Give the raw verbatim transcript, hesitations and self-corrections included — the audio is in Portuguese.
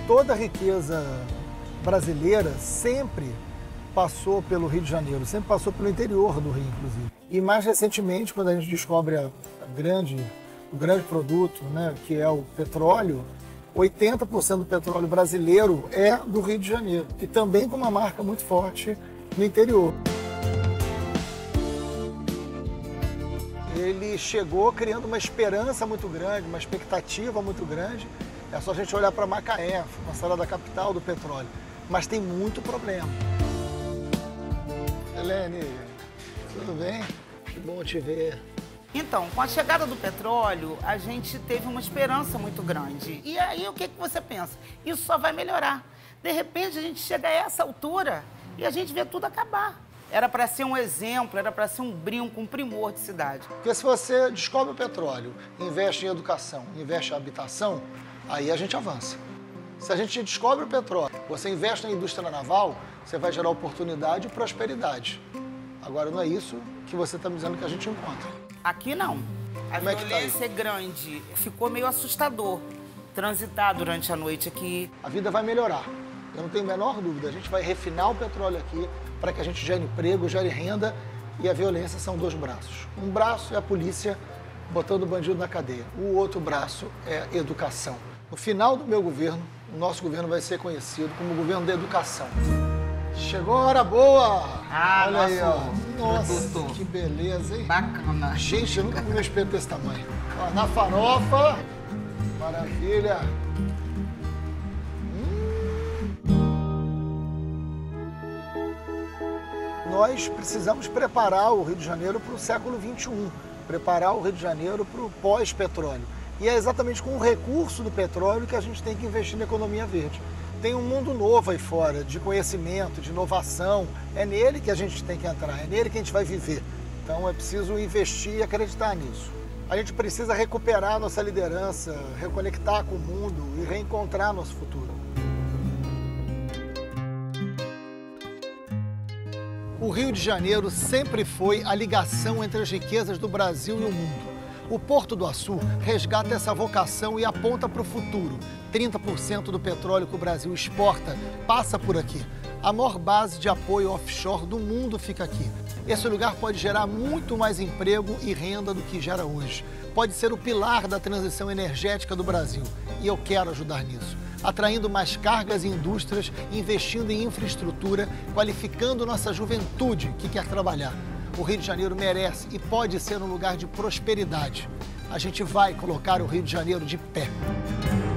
toda a riqueza brasileira sempre passou pelo Rio de Janeiro, sempre passou pelo interior do Rio, inclusive. E mais recentemente, quando a gente descobre a, a grande, o grande produto, né, que é o petróleo, oitenta por cento do petróleo brasileiro é do Rio de Janeiro, e também com uma marca muito forte no interior. Ele chegou criando uma esperança muito grande, uma expectativa muito grande. É só a gente olhar para Macaé, considerada a capital do petróleo. Mas tem muito problema. Helene, tudo bem? Que bom te ver. Então, com a chegada do petróleo, a gente teve uma esperança muito grande. E aí, o que, que você pensa? Isso só vai melhorar. De repente, a gente chega a essa altura e a gente vê tudo acabar. Era para ser um exemplo, era para ser um brinco, um primor de cidade. Porque se você descobre o petróleo, investe em educação, investe em habitação, aí a gente avança. Se a gente descobre o petróleo, você investe na indústria naval, você vai gerar oportunidade e prosperidade. Agora, não é isso que você está me dizendo que a gente encontra. Aqui não. A Como é que tá aí? violência é grande. Ficou meio assustador transitar durante a noite aqui. A vida vai melhorar. Eu não tenho a menor dúvida. A gente vai refinar o petróleo aqui para que a gente gere emprego, gere renda, e a violência são dois braços. Um braço é a polícia botando o bandido na cadeia. O outro braço é a educação. No final do meu governo, o nosso governo vai ser conhecido como o governo da educação. Chegou a hora boa! Ah, olha aí, ó. Nossa, produto. que beleza, hein? Bacana. Gente, eu nunca comi um espeto desse tamanho. Ó, na farofa, maravilha. Nós precisamos preparar o Rio de Janeiro para o século vinte e um, preparar o Rio de Janeiro para o pós-petróleo. E é exatamente com o recurso do petróleo que a gente tem que investir na economia verde. Tem um mundo novo aí fora, de conhecimento, de inovação. É nele que a gente tem que entrar, é nele que a gente vai viver. Então é preciso investir e acreditar nisso. A gente precisa recuperar nossa liderança, reconectar com o mundo e reencontrar nosso futuro. O Rio de Janeiro sempre foi a ligação entre as riquezas do Brasil e o mundo. O Porto do Açu resgata essa vocação e aponta para o futuro. trinta por cento do petróleo que o Brasil exporta passa por aqui. A maior base de apoio offshore do mundo fica aqui. Esse lugar pode gerar muito mais emprego e renda do que gera hoje. Pode ser o pilar da transição energética do Brasil. E eu quero ajudar nisso. Atraindo mais cargas e indústrias, investindo em infraestrutura, qualificando nossa juventude que quer trabalhar. O Rio de Janeiro merece e pode ser um lugar de prosperidade. A gente vai colocar o Rio de Janeiro de pé.